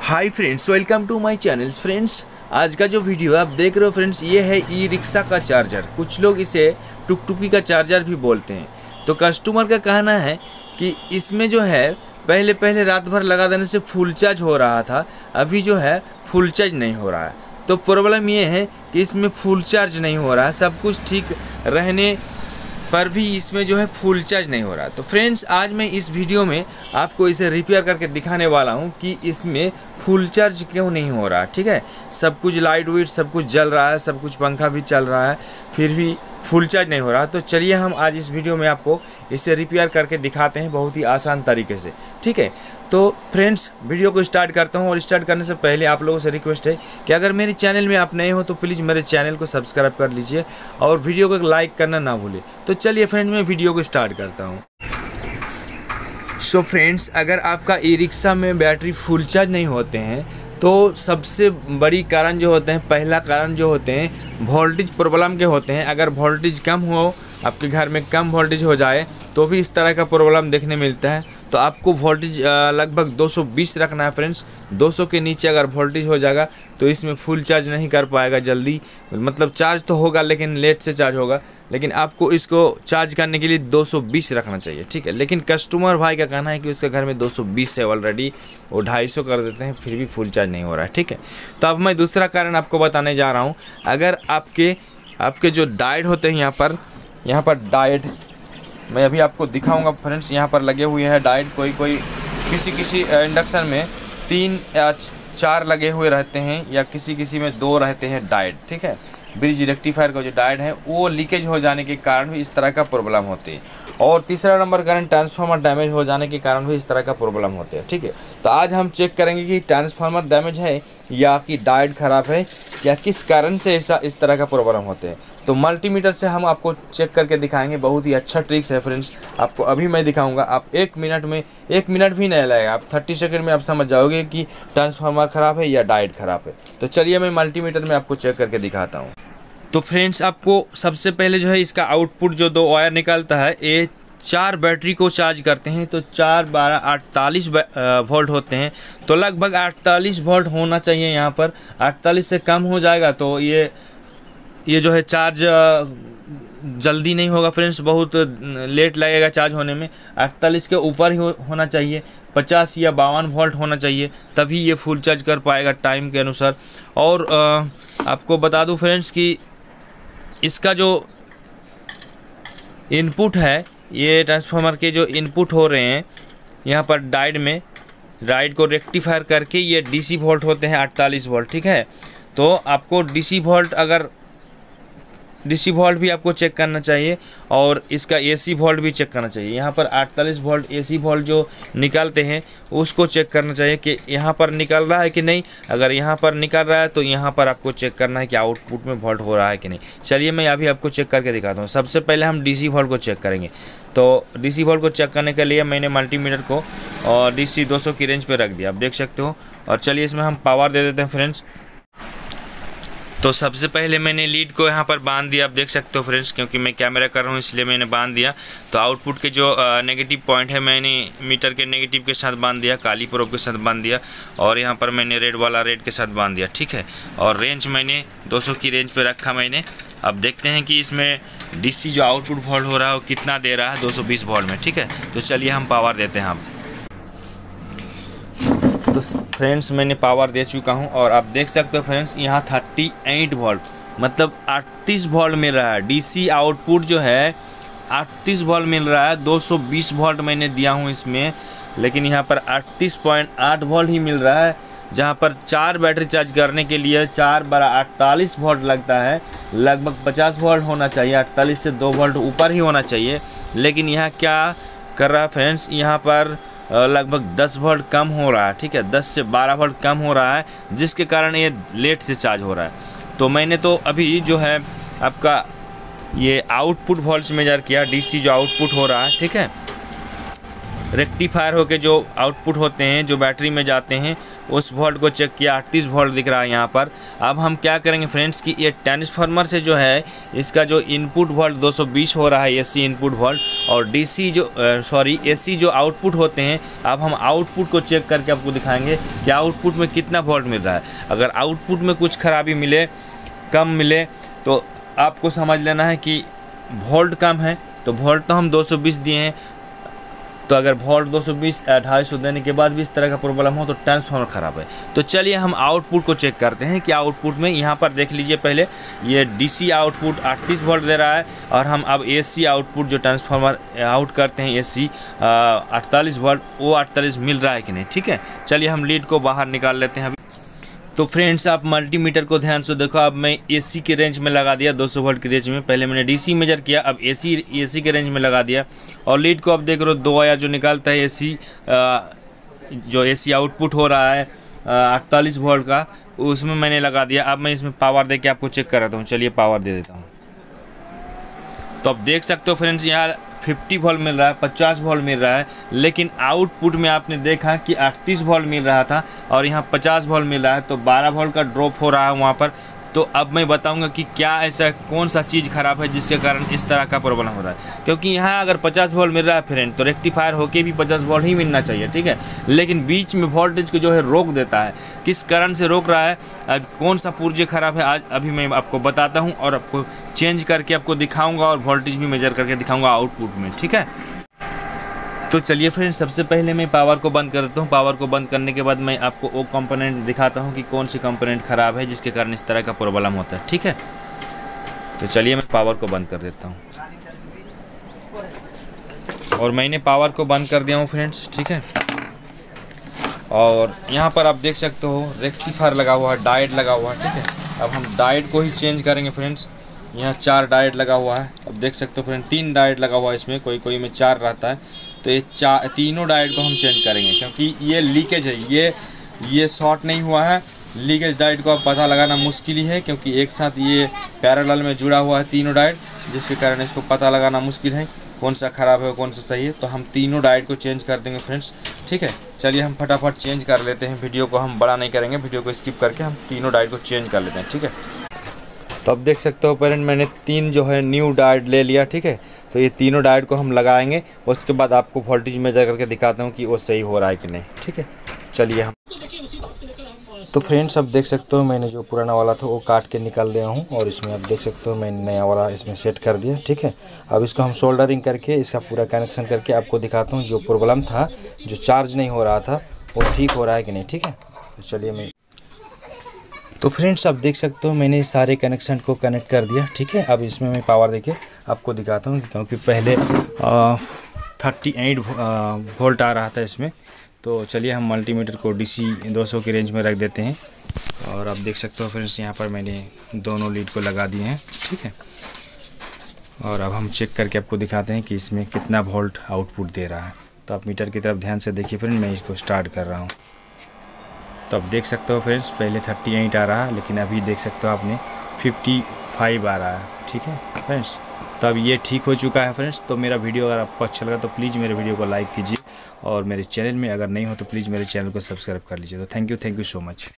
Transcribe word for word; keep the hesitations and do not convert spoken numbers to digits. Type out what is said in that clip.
Hi friends, welcome to my channels. Friends, आज का जो वीडियो आप देख रहे हो फ्रेंड्स, ये है ई रिक्शा का चार्जर। कुछ लोग इसे टुकटुकी का चार्जर भी बोलते हैं। तो कस्टमर का कहना है कि इसमें जो है पहले पहले रात भर लगा देने से फुल चार्ज हो रहा था, अभी जो है फुल चार्ज नहीं हो रहा है। तो प्रॉब्लम ये है कि इसमें फुल चार्ज नहीं हो रहा है, सब कुछ ठीक रहने पर भी इसमें जो है फुल चार्ज नहीं हो रहा। तो फ्रेंड्स, आज मैं इस वीडियो में आपको इसे रिपेयर करके दिखाने वाला हूं कि इसमें फुल चार्ज क्यों नहीं हो रहा। ठीक है, सब कुछ लाइट वेट सब कुछ जल रहा है, सब कुछ पंखा भी चल रहा है, फिर भी फुल चार्ज नहीं हो रहा। तो चलिए हम आज इस वीडियो में आपको इसे रिपेयर करके दिखाते हैं बहुत ही आसान तरीके से। ठीक है, तो फ्रेंड्स वीडियो को स्टार्ट करता हूं। और स्टार्ट करने से पहले आप लोगों से रिक्वेस्ट है कि अगर मेरे चैनल में आप नए हो तो प्लीज़ मेरे चैनल को सब्सक्राइब कर लीजिए और वीडियो को लाइक करना ना भूलें। तो चलिए फ्रेंड्स, मैं वीडियो को स्टार्ट करता हूँ। सो फ्रेंड्स, अगर आपका ई रिक्शा में बैटरी फुल चार्ज नहीं होते हैं तो सबसे बड़ी कारण जो होते हैं, पहला कारण जो होते हैं वोल्टेज प्रॉब्लम के होते हैं। अगर वोल्टेज कम हो, आपके घर में कम वोल्टेज हो जाए तो भी इस तरह का प्रॉब्लम देखने मिलता है। तो आपको वोल्टेज लगभग दो सौ बीस रखना है फ्रेंड्स। दो सौ के नीचे अगर वोल्टेज हो जाएगा तो इसमें फुल चार्ज नहीं कर पाएगा जल्दी, मतलब चार्ज तो होगा लेकिन लेट से चार्ज होगा। लेकिन आपको इसको चार्ज करने के लिए दो सौ बीस रखना चाहिए। ठीक है, लेकिन कस्टमर भाई का कहना है कि उसके घर में दो सौ बीस है ऑलरेडी, वो ढाई सौ कर देते हैं फिर भी फुल चार्ज नहीं हो रहा है। ठीक है, तो अब मैं दूसरा कारण आपको बताने जा रहा हूँ। अगर आपके आपके जो डायोड होते हैं, यहाँ पर यहाँ पर डायोड मैं अभी आपको दिखाऊंगा फ्रेंड्स। यहाँ पर लगे हुए हैं डायोड, कोई कोई किसी किसी इंडक्शन में तीन या चार लगे हुए रहते हैं या किसी किसी में दो रहते हैं डायोड। ठीक है, ब्रिज रेक्टिफायर का जो डायोड है वो लीकेज हो जाने के कारण भी इस तरह का प्रॉब्लम होते हैं। और तीसरा नंबर कारण ट्रांसफार्मर डैमेज हो जाने के कारण भी इस तरह का प्रॉब्लम होते हैं। ठीक है, तो आज हम चेक करेंगे कि ट्रांसफार्मर डैमेज है या कि डायोड ख़राब है या किस कारण से ऐसा इस तरह का प्रॉब्लम होते हैं। तो मल्टीमीटर से हम आपको चेक करके दिखाएंगे। बहुत ही अच्छा ट्रिक्स है फ्रेंड्स, आपको अभी मैं दिखाऊंगा। आप एक मिनट में एक मिनट भी नहीं लगेगा, आप थर्टी सेकेंड में आप समझ जाओगे कि ट्रांसफार्मर ख़राब है या डायोड ख़राब है। तो चलिए मैं मल्टीमीटर में आपको चेक करके दिखाता हूँ। तो फ्रेंड्स, आपको सबसे पहले जो है इसका आउटपुट जो दो वायर निकलता है, ये चार बैटरी को चार्ज करते हैं। तो चार बारह अड़तालीस वोल्ट होते हैं। तो लगभग अड़तालीस वोल्ट होना चाहिए यहाँ पर। अड़तालीस से कम हो जाएगा तो ये ये जो है चार्ज जल्दी नहीं होगा फ्रेंड्स, बहुत लेट लगेगा चार्ज होने में। अड़तालीस के ऊपर ही हो, होना चाहिए, पचास या बावन वोल्ट होना चाहिए, तभी ये फुल चार्ज कर पाएगा टाइम के अनुसार। और आ, आपको बता दूं फ्रेंड्स कि इसका जो इनपुट है, ये ट्रांसफार्मर के जो इनपुट हो रहे हैं यहाँ पर डायोड में, डायोड को रेक्टिफायर करके ये डीसी वोल्ट होते हैं अड़तालीस वोल्ट। ठीक है, तो आपको डीसी वोल्ट अगर डीसी वोल्ट भी आपको चेक करना चाहिए और इसका एसी वोल्ट भी चेक करना चाहिए। यहाँ पर अड़तालीस वोल्ट एसी वोल्ट जो निकालते हैं उसको चेक करना चाहिए कि यहाँ पर निकल रहा है कि नहीं। अगर यहाँ पर निकल रहा है तो यहाँ पर आपको चेक करना है कि आउटपुट में वोल्ट हो रहा है कि नहीं। चलिए मैं अभी आपको चेक करके दिखाता हूँ। सबसे पहले हम डीसी वोल्ट को चेक करेंगे। तो डीसी वोल्ट को चेक करने के लिए मैंने मल्टीमीटर को और डीसी दो सौ की रेंज पर रख दिया, आप देख सकते हो। और चलिए इसमें हम पावर दे देते हैं फ्रेंड्स। तो सबसे पहले मैंने लीड को यहाँ पर बांध दिया, आप देख सकते हो फ्रेंड्स, क्योंकि मैं कैमरा कर रहा हूँ इसलिए मैंने बांध दिया। तो आउटपुट के जो नेगेटिव पॉइंट है मैंने मीटर के नेगेटिव के साथ बांध दिया, काली प्रोब के साथ बांध दिया। और यहाँ पर मैंने रेड वाला रेड के साथ बांध दिया। ठीक है, और रेंज मैंने दो सौ की रेंज पे रखा मैंने। अब देखते हैं कि इसमें डीसी जो आउटपुट वोल्ट हो रहा है वो कितना दे रहा है, दो सौ बीस वोल्ट में। ठीक है, तो चलिए हम पावर देते हैं। आप तो फ्रेंड्स, मैंने पावर दे चुका हूं और आप देख सकते हो फ्रेंड्स, यहाँ अड़तीस वोल्ट मतलब अड़तीस वोल्ट मिल रहा है। डीसी आउटपुट जो है अड़तीस वोल्ट मिल रहा है। दो सौ बीस वोल्ट मैंने दिया हूं इसमें, लेकिन यहाँ पर अड़तीस पॉइंट आठ वोल्ट ही मिल रहा है। जहाँ पर चार बैटरी चार्ज करने के लिए चार बारह अड़तालीस वोल्ट लगता है, लगभग पचास वोल्ट होना चाहिए, अड़तालीस से दो वोल्ट ऊपर ही होना चाहिए। लेकिन यहाँ क्या कर रहा है फ्रेंड्स, यहाँ पर लगभग दस वोल्ट कम हो रहा है। ठीक है, दस से बारह वोल्ट कम हो रहा है, जिसके कारण ये लेट से चार्ज हो रहा है। तो मैंने तो अभी जो है आपका ये आउटपुट वोल्ट्स मेजर किया, डीसी जो आउटपुट हो रहा है। ठीक है, रेक्टिफायर होके जो आउटपुट होते हैं जो बैटरी में जाते हैं उस वोल्ट को चेक किया, अड़तीस वोल्ट दिख रहा है यहाँ पर। अब हम क्या करेंगे फ्रेंड्स कि ये ट्रांसफार्मर से जो है इसका जो इनपुट वोल्ट दो सौ बीस हो रहा है एसी इनपुट वोल्ट, और डीसी जो सॉरी एसी जो आउटपुट होते हैं, अब हम आउटपुट को चेक करके आपको दिखाएंगे कि आउटपुट में कितना वोल्ट मिल रहा है। अगर आउटपुट में कुछ खराबी मिले, कम मिले, तो आपको समझ लेना है कि वोल्ट कम है। तो वोल्ट तो हम दो सौ बीस दिए हैं, तो अगर वोल्ट दो सौ बीस ढाई सौ देने के बाद भी इस तरह का प्रॉब्लम हो तो ट्रांसफार्मर ख़राब है। तो चलिए हम आउटपुट को चेक करते हैं कि आउटपुट में यहाँ पर देख लीजिए, पहले ये डीसी आउटपुट अड़तीस वोल्ट दे रहा है, और हम अब एसी आउटपुट जो ट्रांसफार्मर आउट करते हैं एसी अड़तालीस वोल्ट, वो अड़तालीस मिल रहा है कि नहीं। ठीक है, चलिए हम लीड को बाहर निकाल लेते हैं अभी। तो फ्रेंड्स आप मल्टीमीटर को ध्यान से देखो, अब मैं एसी के रेंज में लगा दिया दो सौ वोल्ट की रेंज में। पहले मैंने डीसी मेजर किया, अब एसी एसी के रेंज में लगा दिया, और लीड को अब देख रहे हो दो आया जो निकालता है एसी, जो एसी आउटपुट हो रहा है अड़तालीस वोल्ट का, उसमें मैंने लगा दिया। अब मैं इसमें पावर दे के आपको चेक कराता हूँ। चलिए पावर दे देता हूँ। तो आप देख सकते हो फ्रेंड्स यहाँ पचास वोल्ट मिल रहा है, पचास वोल्ट मिल रहा है, लेकिन आउटपुट में आपने देखा कि अड़तीस वोल्ट मिल रहा था और यहाँ पचास वोल्ट मिल रहा है, तो बारह वोल्ट का ड्रॉप हो रहा है वहाँ पर। तो अब मैं बताऊंगा कि क्या ऐसा कौन सा चीज़ ख़राब है जिसके कारण इस तरह का प्रॉब्लम हो रहा है। क्योंकि यहाँ अगर पचास वोल्ट मिल रहा है फ्रेंड, तो रेक्टिफायर होके भी पचास वोल्ट ही मिलना चाहिए। ठीक है, लेकिन बीच में वोल्टेज को जो है रोक देता है। किस कारण से रोक रहा है, अब कौन सा पुर्जे ख़राब है, आज अभी मैं आपको बताता हूँ और आपको चेंज करके आपको दिखाऊँगा और वोल्टेज भी मेजर करके दिखाऊँगा आउटपुट में। ठीक है, तो चलिए फ्रेंड्स सबसे पहले मैं पावर को बंद कर देता हूँ। पावर को बंद करने के बाद मैं आपको वो कंपोनेंट दिखाता हूँ कि कौन सी कंपोनेंट ख़राब है जिसके कारण इस तरह का प्रॉब्लम होता है। ठीक है, तो चलिए मैं पावर को बंद कर देता हूँ, और मैंने पावर को बंद कर दिया हूँ फ्रेंड्स। ठीक है, और यहाँ पर आप देख सकते हो रेक्टिफायर लगा हुआ है, डायोड लगा हुआ है। ठीक है, अब हम डायोड को ही चेंज करेंगे फ्रेंड्स। यहाँ चार डायोड लगा हुआ है, अब देख सकते हो फ्रेंड तीन डायोड लगा हुआ है इसमें, कोई कोई में चार रहता है। तो ये चार तीनों डायोड को हम चेंज करेंगे, क्योंकि ये लीकेज है, ये ये शॉर्ट नहीं हुआ है। लीकेज डायोड को अब पता लगाना मुश्किल ही है, क्योंकि एक साथ ये पैरेलल में जुड़ा हुआ है तीनों डायोड, जिसके कारण इसको पता लगाना मुश्किल है कौन सा ख़राब है और कौन सा सही है। तो हम तीनों डायोड को चेंज कर देंगे फ्रेंड्स। ठीक है, चलिए हम फटाफट चेंज कर लेते हैं। वीडियो को हम बड़ा नहीं करेंगे, वीडियो को स्किप करके हम तीनों डायोड को चेंज कर लेते हैं। ठीक है, तो अब देख सकते हो पेरेंट मैंने तीन जो है न्यू डायोड ले लिया। ठीक है, तो ये तीनों डायोड को हम लगाएंगे, उसके बाद आपको वोल्टेज मेजर करके दिखाता हूँ कि वो सही हो रहा है कि नहीं। ठीक है, चलिए हम तो फ्रेंड्स अब देख सकते हो मैंने जो पुराना वाला था वो काट के निकाल लिया हूँ, और इसमें आप देख सकते हो मैंने नया वाला इसमें सेट कर दिया। ठीक है, अब इसको हम सोल्डरिंग करके इसका पूरा कनेक्शन करके आपको दिखाता हूँ जो प्रॉब्लम था, जो चार्ज नहीं हो रहा था, वो ठीक हो रहा है कि नहीं। ठीक है, तो चलिए मैं तो फ्रेंड्स आप देख सकते हो मैंने सारे कनेक्शन को कनेक्ट कर दिया। ठीक है, अब इसमें मैं पावर देके आपको दिखाता हूँ, क्योंकि पहले थर्टी एट वोल्ट आ रहा था इसमें। तो चलिए हम मल्टीमीटर को डीसी दो सौ की रेंज में रख देते हैं, और आप देख सकते हो फ्रेंड्स यहाँ पर मैंने दोनों लीड को लगा दिए हैं। ठीक है, और अब हम चेक करके आपको दिखाते हैं कि इसमें कितना वोल्ट आउटपुट दे रहा है। तो आप मीटर की तरफ ध्यान से देखिए फ्रेंड, मैं इसको स्टार्ट कर रहा हूँ। तो आप देख सकते हो फ्रेंड्स पहले अड़तीस आ रहा है, लेकिन अभी देख सकते हो आपने पचपन आ रहा है। ठीक है फ्रेंड्स, तो अब ये ठीक हो चुका है फ्रेंड्स। तो मेरा वीडियो अगर आपको अच्छा लगा तो प्लीज़ मेरे वीडियो को लाइक कीजिए, और मेरे चैनल में अगर नहीं हो तो प्लीज़ मेरे चैनल को सब्सक्राइब कर लीजिए। तो thank you thank you so much.